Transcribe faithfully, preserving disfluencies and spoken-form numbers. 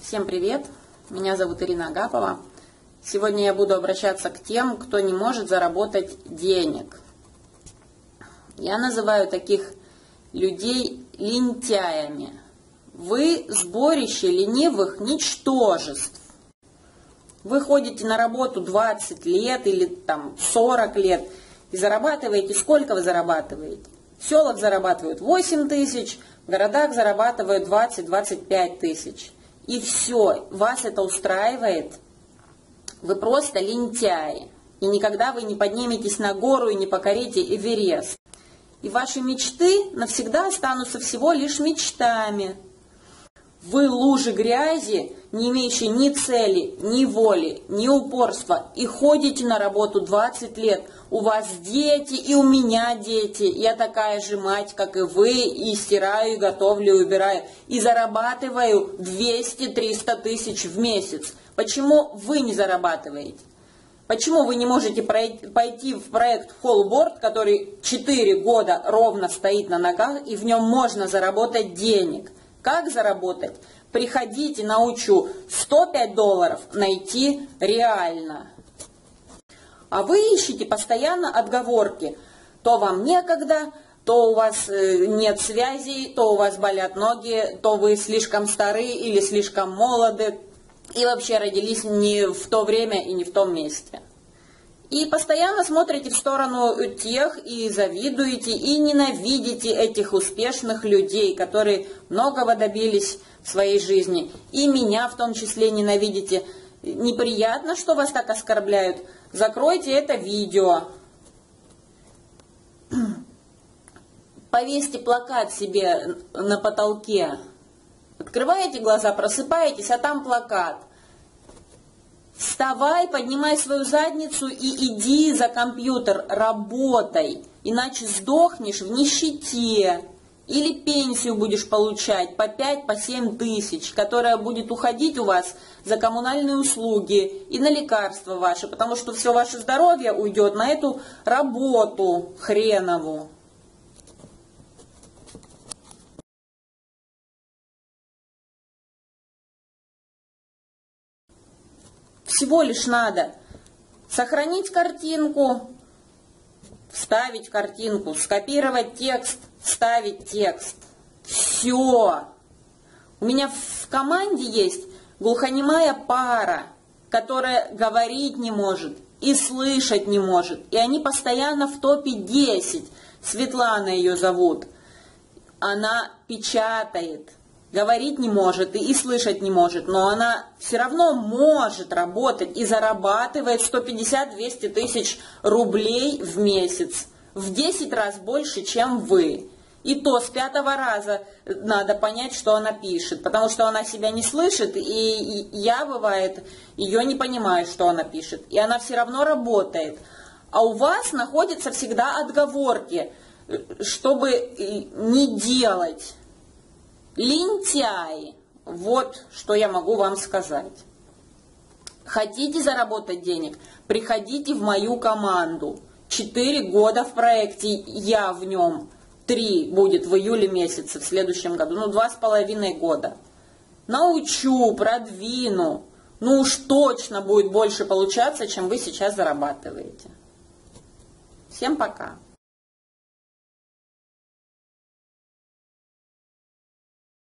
Всем привет! Меня зовут Ирина Агапова. Сегодня я буду обращаться к тем, кто не может заработать денег. Я называю таких людей лентяями. Вы сборище ленивых ничтожеств. Вы ходите на работу двадцать лет или там сорок лет и зарабатываете. Сколько вы зарабатываете? В селах зарабатывают восемь тысяч, в городах зарабатывают двадцать-двадцать пять тысяч. И все, вас это устраивает. Вы просто лентяи. И никогда вы не подниметесь на гору и не покорите Эверест. И ваши мечты навсегда останутся всего лишь мечтами. Вы лужи грязи, не имеющие ни цели, ни воли, ни упорства, и ходите на работу двадцать лет. У вас дети, и у меня дети. Я такая же мать, как и вы, и стираю, и готовлю, и убираю. И зарабатываю двести-триста тысяч в месяц. Почему вы не зарабатываете? Почему вы не можете пойти в проект Холлборд, который четыре года ровно стоит на ногах, и в нем можно заработать денег? Как заработать? Приходите, научу. сто пять долларов найти реально. А вы ищете постоянно отговорки. То вам некогда, то у вас нет связей, то у вас болят ноги, то вы слишком стары или слишком молоды. И вообще родились не в то время и не в том месте. И постоянно смотрите в сторону тех и завидуете, и ненавидите этих успешных людей, которые многого добились в своей жизни. И меня в том числе ненавидите. Неприятно, что вас так оскорбляют. Закройте это видео. Повесьте плакат себе на потолке. Открываете глаза, просыпаетесь, а там плакат. Вставай, поднимай свою задницу и иди за компьютер, работай, иначе сдохнешь в нищете. Или пенсию будешь получать по пять, по семь тысяч, которая будет уходить у вас за коммунальные услуги и на лекарства ваши, потому что все ваше здоровье уйдет на эту работу хренову. Всего лишь надо сохранить картинку, вставить картинку, скопировать текст, вставить текст. Все. У меня в команде есть глухонемая пара, которая говорить не может и слышать не может. И они постоянно в топе десять. Светлана ее зовут. Она печатает. Говорить не может и слышать не может, но она все равно может работать и зарабатывает сто пятьдесят - двести тысяч рублей в месяц. В десять раз больше, чем вы. И то с пятого раза надо понять, что она пишет, потому что она себя не слышит, и я, бывает, ее не понимаю, что она пишет. И она все равно работает. А у вас находятся всегда отговорки, чтобы не делать. Лентяи. Вот что я могу вам сказать. Хотите заработать денег? Приходите в мою команду. Четыре года в проекте, я в нем. Три будет в июле месяце в следующем году. Ну, два с половиной года. Научу, продвину. Ну уж точно будет больше получаться, чем вы сейчас зарабатываете. Всем пока.